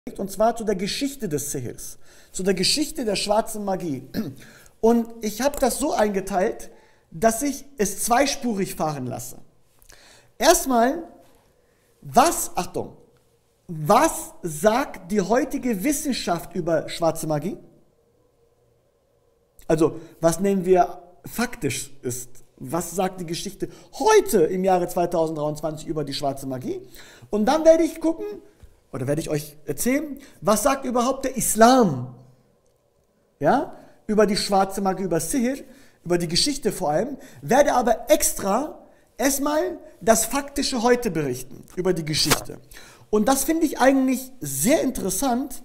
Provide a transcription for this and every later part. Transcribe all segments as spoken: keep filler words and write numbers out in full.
Und zwar zu der Geschichte des Sihirs, zu der Geschichte der schwarzen Magie. Und ich habe das so eingeteilt, dass ich es zweispurig fahren lasse. Erstmal, was, Achtung, was sagt die heutige Wissenschaft über schwarze Magie? Also, was nehmen wir faktisch ist? Was sagt die Geschichte heute im Jahre zweitausenddreiundzwanzig über die schwarze Magie? Und dann werde ich gucken, oder werde ich euch erzählen, was sagt überhaupt der Islam, ja, über die schwarze Magie, über Sihir, über die Geschichte vor allem, werde aber extra erstmal das Faktische heute berichten, über die Geschichte. Und das finde ich eigentlich sehr interessant,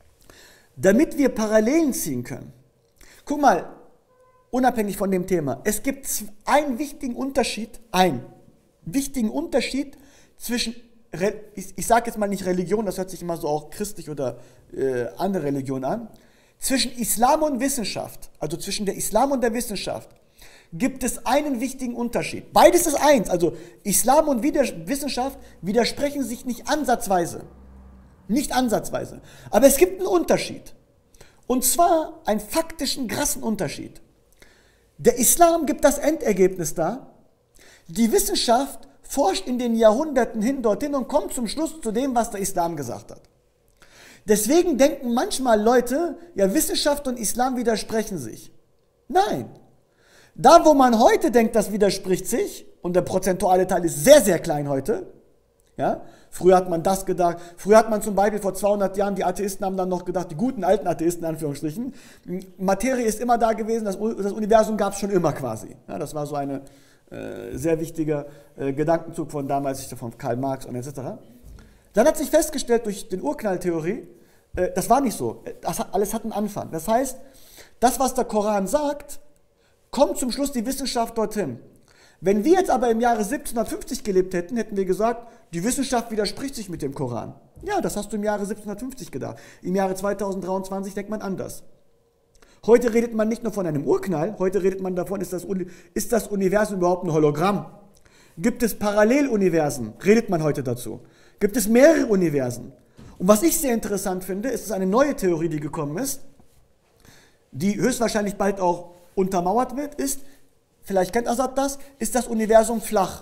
damit wir Parallelen ziehen können. Guck mal, unabhängig von dem Thema, es gibt einen wichtigen Unterschied, einen wichtigen Unterschied zwischen, ich, ich sage jetzt mal nicht Religion, das hört sich immer so auch christlich oder äh, andere Religion an, zwischen Islam und Wissenschaft, also zwischen der Islam und der Wissenschaft, gibt es einen wichtigen Unterschied. Beides ist eins, also Islam und Wissenschaft widersprechen sich nicht ansatzweise. Nicht ansatzweise. Aber es gibt einen Unterschied. Und zwar einen faktischen, krassen Unterschied. Der Islam gibt das Endergebnis dar. Die Wissenschaft forscht in den Jahrhunderten hin dorthin und kommt zum Schluss zu dem, was der Islam gesagt hat. Deswegen denken manchmal Leute, ja, Wissenschaft und Islam widersprechen sich. Nein. Da, wo man heute denkt, das widerspricht sich, und der prozentuale Teil ist sehr, sehr klein heute, ja, früher hat man das gedacht, früher hat man zum Beispiel vor zweihundert Jahren, die Atheisten haben dann noch gedacht, die guten alten Atheisten, in Anführungsstrichen, Materie ist immer da gewesen, das, das Universum gab es schon immer quasi. Ja, das war so ein äh, sehr wichtiger äh, Gedankenzug von damals, von Karl Marx und et cetera. Dann hat sich festgestellt durch die Urknalltheorie, äh, das war nicht so, das hat, alles hat einen Anfang. Das heißt, das, was der Koran sagt, kommt zum Schluss die Wissenschaft dorthin. Wenn wir jetzt aber im Jahre siebzehnhundertfünfzig gelebt hätten, hätten wir gesagt, die Wissenschaft widerspricht sich mit dem Koran. Ja, das hast du im Jahre siebzehnhundertfünfzig gedacht. Im Jahre zweitausenddreiundzwanzig denkt man anders. Heute redet man nicht nur von einem Urknall, heute redet man davon, ist das, Uni ist das Universum überhaupt ein Hologramm? Gibt es Paralleluniversen? Redet man heute dazu. Gibt es mehrere Universen? Und was ich sehr interessant finde, ist es eine neue Theorie, die gekommen ist, die höchstwahrscheinlich bald auch untermauert wird, ist, vielleicht kennt Assad das, ist das Universum flach.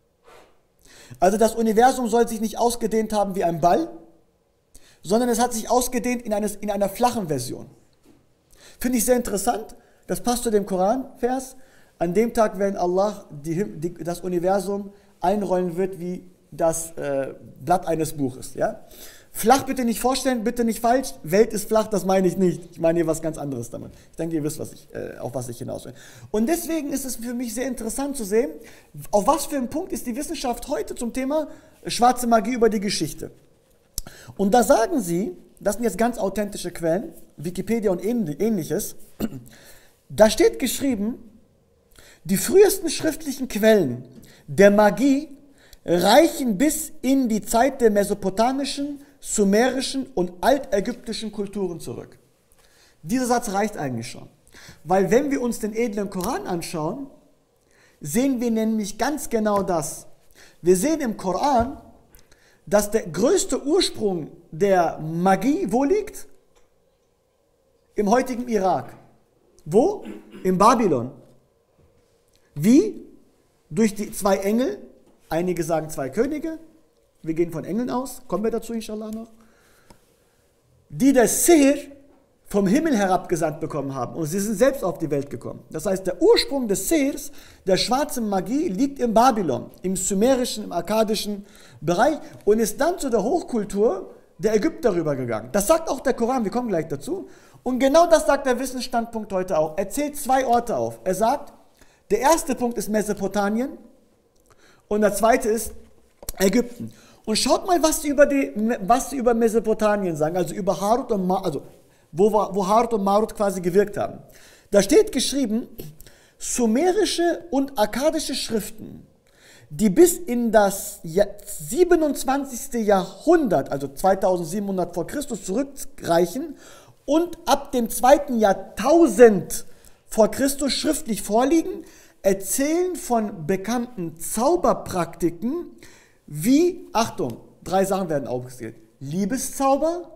Also das Universum soll sich nicht ausgedehnt haben wie ein Ball, sondern es hat sich ausgedehnt in, eines, in einer flachen Version. Finde ich sehr interessant, das passt zu dem Koran-Vers. An dem Tag, wenn Allah die, die, das Universum einrollen wird wie das äh, Blatt eines Buches. Ja? Flach bitte nicht vorstellen, bitte nicht falsch. Welt ist flach, das meine ich nicht. Ich meine hier was ganz anderes damit. Ich denke, ihr wisst, was ich, äh, auf was ich hinaus will. Und deswegen ist es für mich sehr interessant zu sehen, auf was für einen Punkt ist die Wissenschaft heute zum Thema schwarze Magie über die Geschichte. Und da sagen sie, das sind jetzt ganz authentische Quellen, Wikipedia und ähnliches, da steht geschrieben, die frühesten schriftlichen Quellen der Magie reichen bis in die Zeit der mesopotamischen, sumerischen und altägyptischen Kulturen zurück. Dieser Satz reicht eigentlich schon. Weil wenn wir uns den edlen Koran anschauen, sehen wir nämlich ganz genau das. Wir sehen im Koran, dass der größte Ursprung der Magie wo liegt? Im heutigen Irak. Wo? In Babylon. Wie? Durch die zwei Engel, einige sagen zwei Könige, wir gehen von Engeln aus, kommen wir dazu inshallah noch, die das Sihir vom Himmel herabgesandt bekommen haben und sie sind selbst auf die Welt gekommen. Das heißt, der Ursprung des Sihirs, der schwarzen Magie, liegt in Babylon, im sumerischen, im akkadischen Bereich und ist dann zu der Hochkultur der Ägypter rübergegangen. Das sagt auch der Koran, wir kommen gleich dazu. Und genau das sagt der Wissensstandpunkt heute auch. Er zählt zwei Orte auf. Er sagt, der erste Punkt ist Mesopotamien und der zweite ist Ägypten. Und schaut mal, was sie über, die, was sie über Mesopotamien sagen, also über Harut und Marut, also wo, wo Harut und Marut quasi gewirkt haben. Da steht geschrieben, sumerische und akkadische Schriften, die bis in das siebenundzwanzigste Jahrhundert, also zweitausendsiebenhundert vor Christus zurückreichen und ab dem zweiten Jahrtausend vor Christus schriftlich vorliegen, erzählen von bekannten Zauberpraktiken, wie, Achtung, drei Sachen werden aufgezählt, Liebeszauber,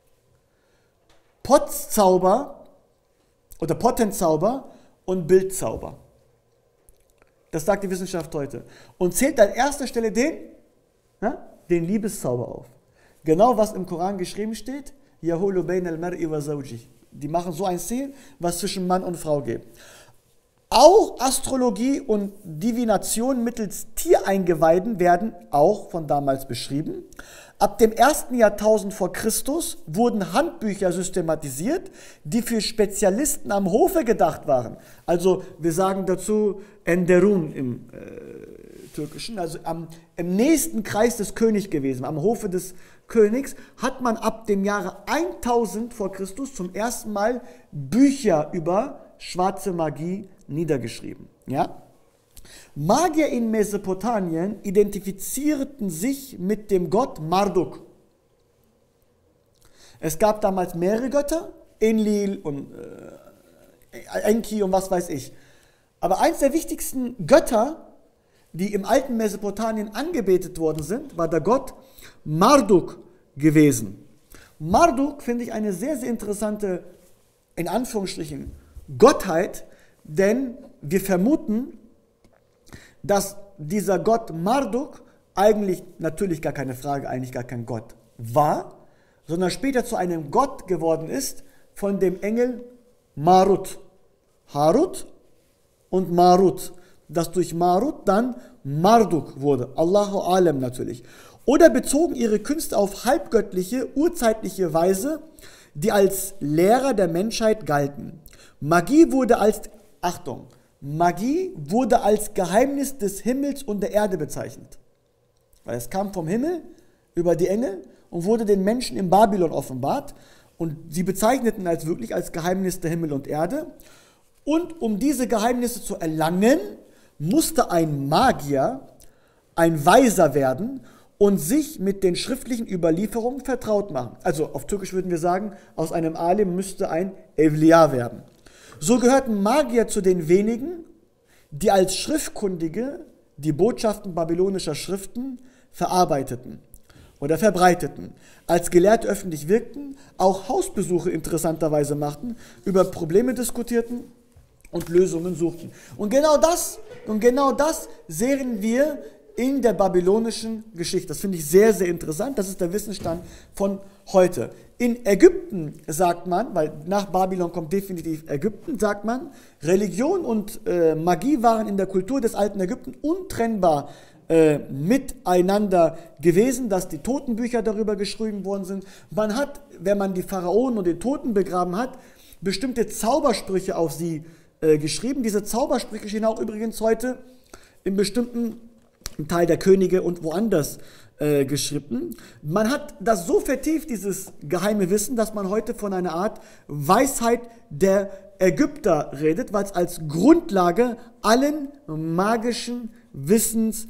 Potzzauber oder Potenzauber und Bildzauber. Das sagt die Wissenschaft heute. Und zählt an erster Stelle den, ja, den Liebeszauber auf. Genau was im Koran geschrieben steht, Yahulu bain al-mar'i wa zawji. Die machen so ein Ziel, was zwischen Mann und Frau geht. Auch Astrologie und Divination mittels Tiereingeweiden werden auch von damals beschrieben. Ab dem ersten Jahrtausend vor Christus wurden Handbücher systematisiert, die für Spezialisten am Hofe gedacht waren. Also wir sagen dazu Enderun im äh, Türkischen, also am, im nächsten Kreis des Königs gewesen, am Hofe des Königs, hat man ab dem Jahre tausend vor Christus zum ersten Mal Bücher über schwarze Magie niedergeschrieben. Ja? Magier in Mesopotamien identifizierten sich mit dem Gott Marduk. Es gab damals mehrere Götter, Enlil und äh, Enki und was weiß ich. Aber eins der wichtigsten Götter, die im alten Mesopotamien angebetet worden sind, war der Gott Marduk gewesen. Marduk finde ich eine sehr, sehr interessante, in Anführungsstrichen, Gottheit, denn wir vermuten, dass dieser Gott Marduk eigentlich, natürlich gar keine Frage, eigentlich gar kein Gott war, sondern später zu einem Gott geworden ist von dem Engel Marut. Harut und Marut, das durch Marut dann Marduk wurde. Allahu Alem natürlich. Oder bezogen ihre Künste auf halbgöttliche, urzeitliche Weise, die als Lehrer der Menschheit galten. Magie wurde als, Achtung, Magie wurde als Geheimnis des Himmels und der Erde bezeichnet. Weil es kam vom Himmel über die Engel und wurde den Menschen in Babylon offenbart. Und sie bezeichneten als wirklich als Geheimnis der Himmel und Erde. Und um diese Geheimnisse zu erlangen, musste ein Magier ein Weiser werden und sich mit den schriftlichen Überlieferungen vertraut machen. Also auf Türkisch würden wir sagen, aus einem Alim müsste ein Evliya werden. So gehörten Magier zu den wenigen, die als Schriftkundige die Botschaften babylonischer Schriften verarbeiteten oder verbreiteten, als Gelehrte öffentlich wirkten, auch Hausbesuche interessanterweise machten, über Probleme diskutierten und Lösungen suchten. Und genau das, und genau das sehen wir in der babylonischen Geschichte. Das finde ich sehr, sehr interessant. Das ist der Wissensstand von heute. In Ägypten sagt man, weil nach Babylon kommt definitiv Ägypten, sagt man, Religion und äh, Magie waren in der Kultur des alten Ägypten untrennbar äh, miteinander gewesen, dass die Totenbücher darüber geschrieben worden sind. Man hat, wenn man die Pharaonen und die Toten begraben hat, bestimmte Zaubersprüche auf sie äh, geschrieben. Diese Zaubersprüche stehen auch übrigens heute in bestimmten Teil der Könige und woanders äh, geschrieben. Man hat das so vertieft, dieses geheime Wissen, dass man heute von einer Art Weisheit der Ägypter redet, weil es als Grundlage allen magischen Wissens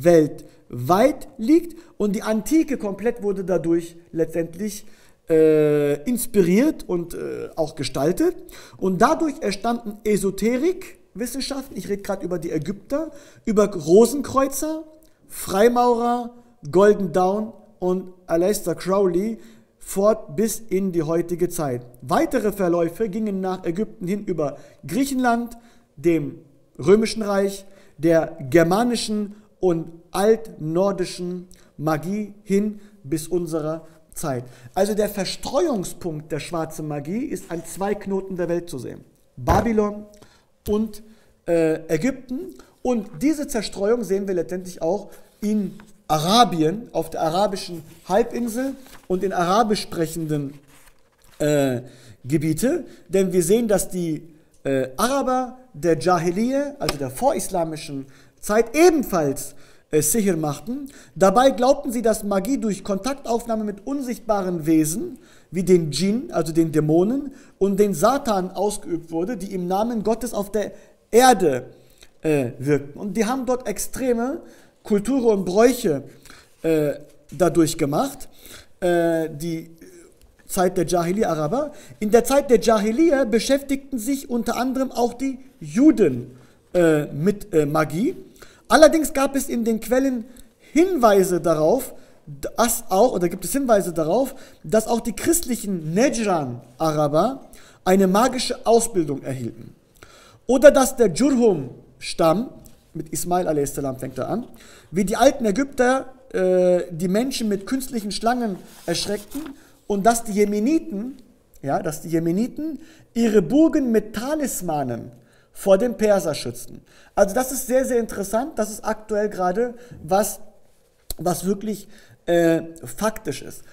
weltweit liegt. Und die Antike komplett wurde dadurch letztendlich äh, inspiriert und äh, auch gestaltet. Und dadurch entstanden Esoterik, Wissenschaften, ich rede gerade über die Ägypter, über Rosenkreuzer, Freimaurer, Golden Dawn und Aleister Crowley fort bis in die heutige Zeit. Weitere Verläufe gingen nach Ägypten hin über Griechenland, dem Römischen Reich, der germanischen und altnordischen Magie hin bis unserer Zeit. Also der Verstreuungspunkt der schwarzen Magie ist an zwei Knoten der Welt zu sehen. Babylon und äh, Ägypten. Und diese Zerstreuung sehen wir letztendlich auch in Arabien, auf der arabischen Halbinsel und in arabisch sprechenden äh, Gebiete. Denn wir sehen, dass die äh, Araber der Jahiliyyah, also der vorislamischen Zeit, ebenfalls äh, Sihr machten. Dabei glaubten sie, dass Magie durch Kontaktaufnahme mit unsichtbaren Wesen wie den Djinn, also den Dämonen, und den Satan ausgeübt wurde, die im Namen Gottes auf der Erde äh, wirkten. Und die haben dort extreme Kultur und Bräuche äh, dadurch gemacht, äh, die Zeit der Jahiliyyah-Araber. In der Zeit der Jahiliyyah beschäftigten sich unter anderem auch die Juden äh, mit äh, Magie. Allerdings gab es in den Quellen Hinweise darauf, dass auch, oder gibt es Hinweise darauf, dass auch die christlichen Nejran-Araber eine magische Ausbildung erhielten. Oder dass der Jurhum-Stamm, mit Ismail a s. fängt er an, wie die alten Ägypter äh, die Menschen mit künstlichen Schlangen erschreckten und dass die Jemeniten, ja, dass die Jemeniten ihre Burgen mit Talismanen vor dem Perser schützten. Also das ist sehr, sehr interessant. Das ist aktuell gerade was, was wirklich äh, faktisch ist.